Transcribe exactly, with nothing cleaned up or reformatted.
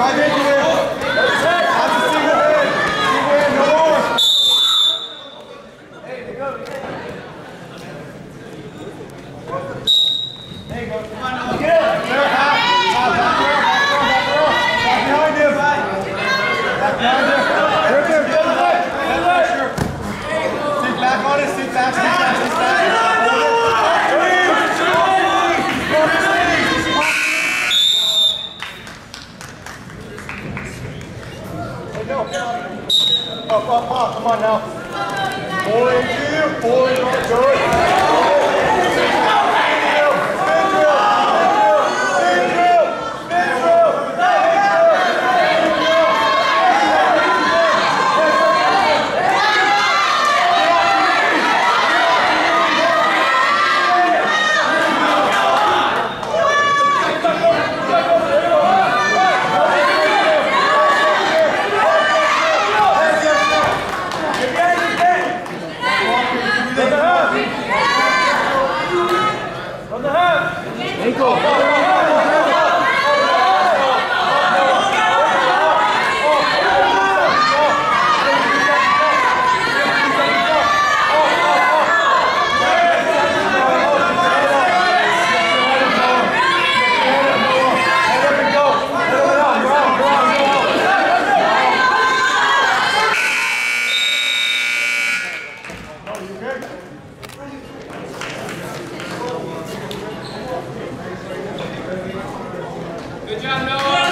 Drive into it. That's a single hit. Single hit, no more. Hey, there you go. There you go. Come on, now. Get it. There, half. Half, back row. Back row. Back behind you. Back behind you. Right there. Feel the leg. Feel the pressure. Sit back on it. Sit back. Sit back. Sit back. Up, up, up, come on now. Pull into you, pull in, good. Spin drill, spin drill, spin drill, spin drill, Good job, Noah.